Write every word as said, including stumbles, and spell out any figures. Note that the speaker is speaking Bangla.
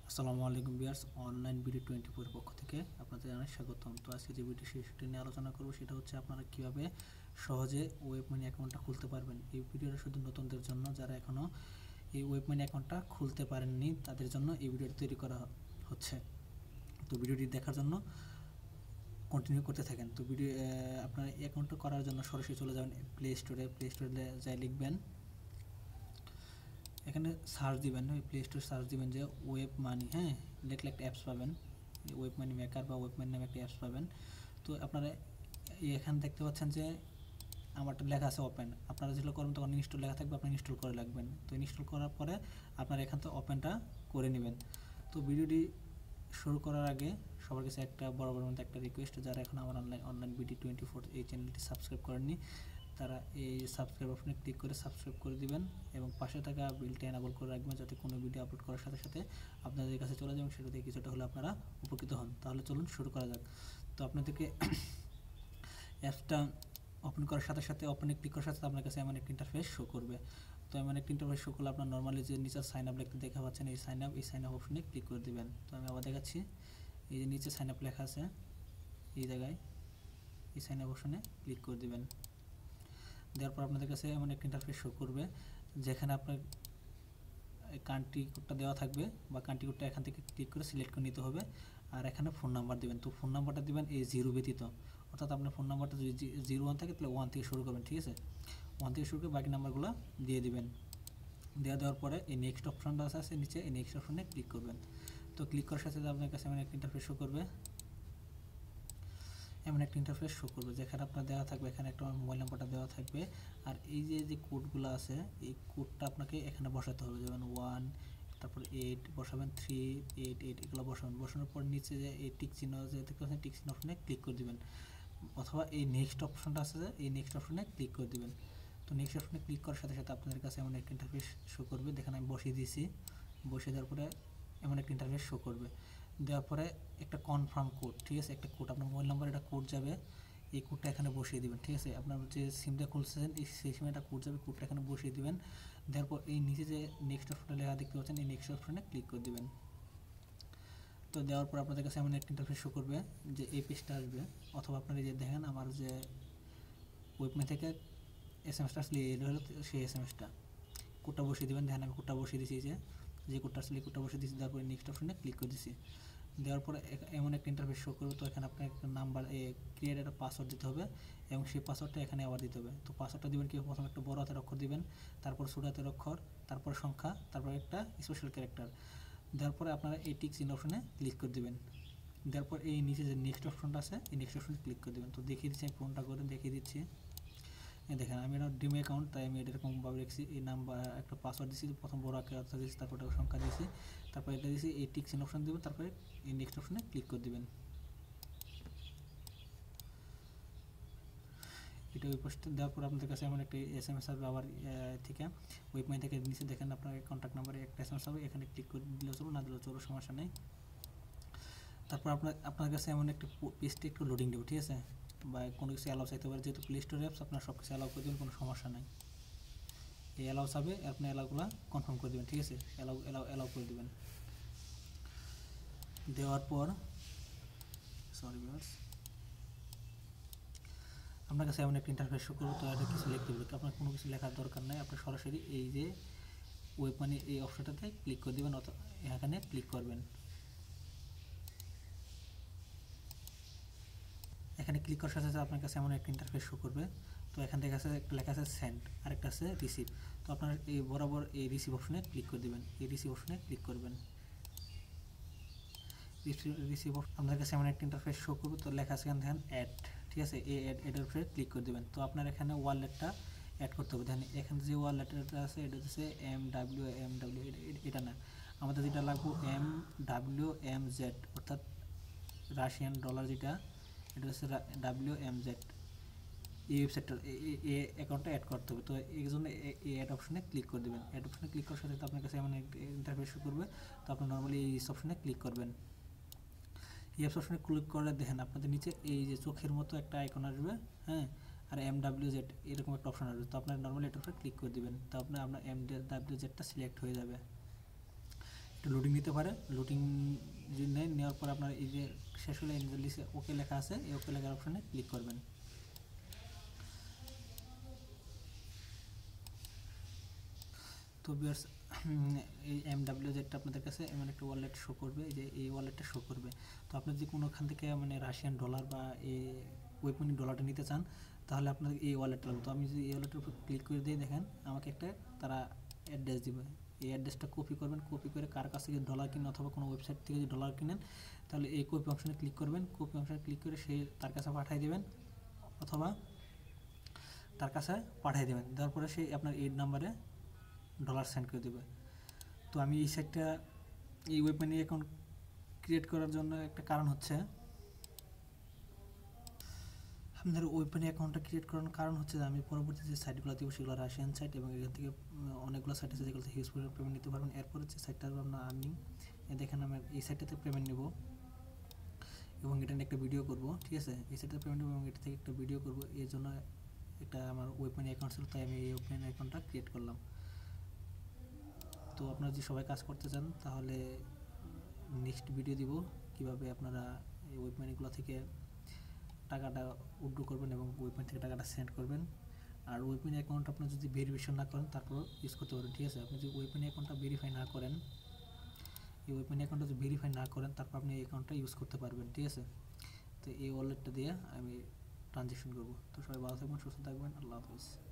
আসসালামু আলাইকুম viewers, online BD twenty four এর পক্ষ থেকে আপনাদের জানাই স্বাগতম। তো আজকে যে ভিডিও সেটি নিয়ে আলোচনা করব সেটা হচ্ছে আপনারা কীভাবে সহজে ওয়েব মানি অ্যাকাউন্টটা খুলতে পারবেন। এই ভিডিওটা শুধু নতুনদের জন্য, যারা এখনও এই ওয়েব মানি অ্যাকাউন্টটা খুলতে পারেননি তাদের জন্য এই ভিডিওটি তৈরি করা হচ্ছে। তো ভিডিওটি দেখার জন্য কন্টিনিউ করতে থাকেন। তো ভিডিও আপনারা এই অ্যাকাউন্টটা করার জন্য সরাসরি চলে যাবেন প্লে স্টোরে। প্লে স্টোরে যাই লিখবেন, এখানে সার্চ দিবেন, ওই প্লে স্টোর সার্চ দিবেন যে ওয়েব মানি, হ্যাঁ লিখলে একটা অ্যাপস পাবেন, ওয়েব মানি মেকার বা ওয়েব মানি নামে একটা অ্যাপস পাবেন। তো আপনারা এখানে দেখতে পাচ্ছেন যে আমারটা লেখা আছে ওপেন। আপনারা যেগুলো করবেন তখন ইনস্টল লেখা থাকবে, আপনি ইনস্টল করে রাখবেন। তো ইনস্টল করার পরে আপনারা এখান থেকে ওপেনটা করে নেবেন। তো ভিডিওটি শুরু করার আগে সবার কাছে একটা বড় বড় মধ্যে একটা রিকোয়েস্ট, যারা এখন আমার online online BD twenty four এই চ্যানেলটি সাবস্ক্রাইব করেননি তারা এই সাবস্ক্রাইব অপশনে ক্লিক করে সাবস্ক্রাইব করে দিবেন এবং পাশে থাকা বেলটা এনাবল করে রাখবেন, যাতে কোনো ভিডিও আপলোড করার সাথে সাথে আপনাদের কাছে চলে যায় এবং সেটা থেকে কিছুটা হলে আপনারা উপকৃত হন। তাহলে চলুন শুরু করা যাক। তো আপনাদেরকে অ্যাপসটা ওপেন করার সাথে সাথে ওপেনে ক্লিক করার সাথে আপনার কাছে এমন একটা ইন্টারফেস শো করবে। তো এমন একটা ইন্টারফেস শো করলে আপনার নর্মালি যে নিচে সাইন আপ লিখতে দেখা পাচ্ছেন, এই সাইন আপ এই সাইন আপ অপশনে ক্লিক করে দেবেন। তো আমি আবার দেখাচ্ছি, এই যে নিচে সাইন আপ লেখা আছে এই জায়গায়, এই সাইন আপ অপশনে ক্লিক করে দেবেন। দেওয়ার পর আপনাদের কাছে এমন একটা ইন্টারফেস শো করবে যেখানে আপনার কান্ট্রি কোডটা দেওয়া থাকবে, বা কান্ট্রি কোডটা এখান থেকে ক্লিক করে সিলেক্ট করে নিতে হবে। আর এখানে ফোন নাম্বার দেবেন। তো ফোন নাম্বারটা দেবেন এই জিরো ব্যতীত, অর্থাৎ আপনার ফোন নাম্বারটা যদি জিরো ওয়ান থাকে তাহলে ওয়ান থেকে শুরু করবেন, ঠিক আছে? ওয়ান থেকে শুরু করে বাকি নাম্বারগুলো দিয়ে দিবেন। দেওয়া দেওয়ার পরে এই নেক্সট অপশনটা আছে নিচে, এই নেক্সট অপশনে ক্লিক করবেন। তো ক্লিক করার সাথে আপনার কাছে এমন একটা ইন্টারফেস শো করবে এমন একটা ইন্টারফেস শো করবে যেখানে আপনার দেওয়া থাকবে, এখানে একটা মোবাইল নাম্বারটা দেওয়া থাকবে। আর এই যে যে কোডগুলো আছে এই কোডটা আপনাকে এখানে বসাতে হবে, যেমন ওয়ান, তারপর এইট বসাবেন, থ্রি এইট এইট এগুলো বসাবেন। বসানোর পর নিচে যে এই টিক চিহ্ন যে দেখতে পাচ্ছেন, টিক চিহ্ন অপশনে ক্লিক করে দেবেন, অথবা এই নেক্সট অপশনটা আছে যে এই নেক্সট অপশনে ক্লিক করে দেবেন। তো নেক্সট অপশনে ক্লিক করার সাথে সাথে আপনাদের কাছে এমন একটা ইন্টারফেস শো করবে, দেখেন আমি বসিয়ে দিয়েছি। বসিয়ে দেওয়ার পরে এমন একটা ইন্টারফেস শো করবে। দেওয়ার পরে একটা কনফার্ম কোড, ঠিক আছে, একটা কোড আপনার মোবাইল নাম্বার একটা কোড যাবে, এই কোডটা এখানে বসিয়ে দেবেন, ঠিক আছে? আপনার যে সিমটা খুলছেন এই সেই সিমে একটা কোড যাবে, কোডটা এখানে বসিয়ে দেবেন। দেওয়ার পর এই নিচে যে নেক্সট অপশনে লেখা দেখতে পাচ্ছেন, এই নেক্সট অপশনে ক্লিক করে দেবেন। তো দেওয়ার পর আপনাদের কাছে এমন একটা ইন্টারফেস শো করবে যে এই পেজটা আসবে, অথবা আপনারা যে দেখেন আমার যে ওয়েবমে থেকে এস এম এসটা আসলে এটা হলো সেই এস এম এসটা, কোডটা বসিয়ে দেবেন। দেখেন আমি কোডটা বসিয়ে দিয়েছি, যে যে কোডটা আসলে কোডটা বসিয়ে দিয়েছি। তারপরে নেক্সট অপশনে ক্লিক করে দিয়েছি। দেওয়ার পরে এমন একটা ইন্টারফেস শো করবে। তো এখানে আপনার একটা নাম্বার ক্রিয়েট একটা পাসওয়ার্ড দিতে হবে এবং সেই পাসওয়ার্ডটা এখানে আবার দিতে হবে। তো পাসওয়ার্ডটা দেবেন কি, প্রথমে একটা বড় হাতের অক্ষর দিবেন, তারপর ছোট হাতের অক্ষর, তারপর সংখ্যা, তারপর একটা স্পেশাল ক্যারেক্টার। দেওয়ার পরে আপনারা এই টিক চিহ্ন অপশনে ক্লিক করে দেবেন। দেওয়ার পর এই নিচে যে নেক্সট অপশনটা আছে এই নেক্সট অপশনে ক্লিক করে দেবেন। তো দেখিয়ে দিচ্ছি, আমি ফোনটা করে দেখিয়ে দিচ্ছি। দেখেন আমি এটা ডিম অ্যাকাউন্ট, তাই আমি এটা এরকমভাবে রেখেছি। এই নাম্বার একটা পাসওয়ার্ড দিয়েছি, প্রথম বড় আকারে দিয়েছি, তারপর একটা সংখ্যা দিয়েছি, তারপর এটা দিয়েছি। এই টিক চিহ্ন অপশন দেবেন, তারপরে এই নেক্সট অপশনে ক্লিক করে দেবেন। এটা ওই পোস্টে দেওয়ার পর আপনাদের কাছে এমন একটা এস এম এস আসবে আবার থেকে ওয়েবমাই থেকে নিচে দেখেন আপনার কন্ট্যাক্ট নাম্বারে একটা এস এম এস হবে, এখানে ক্লিক করে দিলেও চলো, না দিলেও চলো, সমস্যা নেই। তারপর আপনার আপনার কাছে এমন একটা পেজটা একটু লোডিং দেবো, ঠিক আছে, বা কোনো কিছু অ্যালাউ চাইতে পারে, যেহেতু প্লে স্টোর অ্যাপস আপনার সব কিছু অ্যালাউ করে দেবেন, কোনো সমস্যা নেই। এই অ্যালাউ চাবে, আপনি অ্যালাউগুলো কনফার্ম করে দেবেন, ঠিক আছে, অ্যালাউ অ্যালাউ অ্যালাউ করে দেবেন। দেওয়ার পর সরি ভিউয়ার্স, আপনার কাছে এমন একটা ইন্টারফেস শো করবো। তো এটা কিছু লিখতে হবে, আপনার কোনো কিছু লেখার দরকার নেই, আপনি সরাসরি এই যে ওয়েব মানি এই অপশনটাতে ক্লিক করে দেবেন, অথবা এখানে ক্লিক করবেন। এখানে ক্লিক করার সাথে সাথে আপনার কাছে এমন একটা ইন্টারফেস শো করবে। তো এখান থেকে আছে একটা লেখা আছে সেন্ড, আরেকটা আছে রিসিভ। তো আপনার এই বরাবর এই রিসিভ অপশনে ক্লিক করে দেবেন, এই রিসিভ অপশনে ক্লিক করবেন। রিসিভ আপনার কাছে এমন একটা ইন্টারফেস শো করবে। তো লেখা আছে এখানে দেখেন অ্যাড, ঠিক আছে, এই অ্যাড এডের উপরে ক্লিক করে দেবেন। তো আপনার এখানে ওয়ালেটটা অ্যাড করতে হবে। দেখেন এখানে যে ওয়ালেটটা আছে এটা হচ্ছে এম ডাব্লিউ এম ডাব্লিউ, এটা না, আমাদের যেটা লাগবে এম ডাব্লিউ এম জেড, অর্থাৎ রাশিয়ান ডলার, যেটা এটা হচ্ছে ডাব্লিউ এম জেড। এই ওয়েবসাইটটা এই অ্যাকাউন্টটা অ্যাড করতে হবে। তো এই জন্য এই অ্যাড অপশনে ক্লিক করে দেবেন। অ্যাড অপশনে ক্লিক করার সাথে আপনার কাছে এমন ইন্টারফেস শো করবে। তো আপনি নর্মালি এই অপশনে ক্লিক করবেন। এই অপশনে ক্লিক করলে দেখেন আপনাদের নিচে এই যে চোখের মতো একটা আইকন আসবে, হ্যাঁ, আর এম ডাব্লিউ জেড এরকম একটা অপশন আসবে। তো আপনার নর্মালি এটার উপরে ক্লিক করে দেবেন। তো আপনার আপনার এম ডাব্লিউ জেডটা সিলেক্ট হয়ে যাবে। একটা লোডিং নিতে পারে। লোডিং যদি নেয়, নেওয়ার পর আপনার এই যে শেষ হলে লিস্টে ওকে লেখা আছে, এই ওকে লেখার অপশানে ক্লিক করবেন। তো ভিউয়ার্স, এই এম ডাব্লিউ জেডটা আপনাদের কাছে এমন একটা ওয়ালেট শো করবে, এই যে এই ওয়ালেটটা শো করবে। তো আপনি যদি কোনোখান থেকে মানে রাশিয়ান ডলার বা এই ওয়েবমানি ডলারটা নিতে চান, তাহলে আপনার এই ওয়ালেটটা লাগবে। তো আমি যদি এই ওয়ালেটের উপর ক্লিক করে দিই, দেখেন আমাকে একটা তারা অ্যাড্রেস দিবে। এই অ্যাড্রেসটা কপি করবেন, কপি করে কার কাছ থেকে ডলার কিনেন অথবা কোনো ওয়েবসাইট থেকে যদি ডলার কিনেন, তাহলে এই কপি অপশানে ক্লিক করবেন। কপি অপশানে ক্লিক করে সে তার কাছে পাঠিয়ে দেবেন অথবা তার কাছে পাঠিয়ে দেবেন। দেওয়ার পরে সে আপনার এই নাম্বারে ডলার সেন্ড করে দেবে। তো আমি এই সাইটটা এই ওয়েবমানি অ্যাকাউন্ট ক্রিয়েট করার জন্য একটা কারণ হচ্ছে, আপনার ওয়েবমানি অ্যাকাউন্টটা ক্রিয়েট করার কারণ হচ্ছে যে আমি পরবর্তী যে সাইটগুলো দিব সেগুলো রাশিয়ান সাইট, এবং এখান থেকে অনেকগুলো সাইট আছে যেগুলো থেকে হিউজ পরিমাণ পেমেন্ট নিতে পারবেন। এরপর যে সাইটটা আপনার আর্নিং, দেখেন আমি এই সাইটটাতে পেমেন্ট নেব এবং এটা নিয়ে একটা ভিডিও করব, ঠিক আছে। এই সাইটটাতে পেমেন্ট নেব এবং এটা থেকে একটা ভিডিও করব, এর জন্য এটা আমার ওয়েবমানি অ্যাকাউন্ট ছিল, তাই আমি এই ওয়েবমানি অ্যাকাউন্টটা ক্রিয়েট করলাম। তো আপনারা যদি সবাই কাজ করতে চান, তাহলে নেক্সট ভিডিও দিব কিভাবে আপনারা এই ওয়েবমানিগুলো থেকে টাকাটা উইথড্র করবেন এবং ওয়েবমানি থেকে টাকাটা সেন্ড করবেন। আর ওয়েবমানি অ্যাকাউন্ট আপনার যদি ভেরিফিকেশন না করেন, তারপর ইউজ করতে পারেন, ঠিক আছে। আপনি যদি ওয়েবমানি অ্যাকাউন্টটা ভেরিফাই না করেন, এই ওয়েবমানি অ্যাকাউন্টটা যদি ভেরিফাই না করেন, তারপর আপনি এই অ্যাকাউন্টটা ইউজ করতে পারবেন, ঠিক আছে। তো এই ওয়ালেটটা দিয়ে আমি ট্রানজ্যাকশন করব। তো সবাই ভালো থাকবেন, সুস্থ থাকবেন, আল্লাহ হাফেজ।